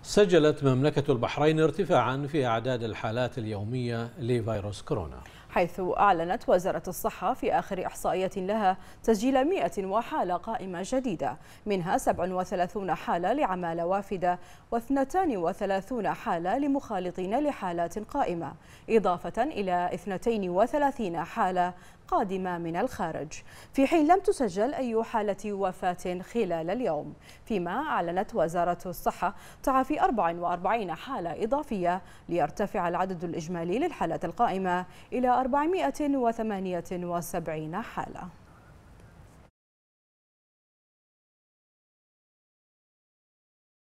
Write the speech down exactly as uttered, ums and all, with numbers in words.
سجلت مملكة البحرين ارتفاعا في أعداد الحالات اليومية لفيروس كورونا، حيث أعلنت وزارة الصحة في آخر إحصائية لها تسجيل مئة وحالة قائمة جديدة، منها سبع وثلاثين حالة لعمالة وافدة واثنتان وثلاثين حالة لمخالطين لحالات قائمة، إضافة إلى اثنتين وثلاثين حالة قادمة من الخارج، في حين لم تسجل أي حالة وفاة خلال اليوم. فيما أعلنت وزارة الصحة تعافي أربع وأربعين حالة إضافية ليرتفع العدد الإجمالي للحالات القائمة إلى أربعمئة وثمانية وسبعين حالة.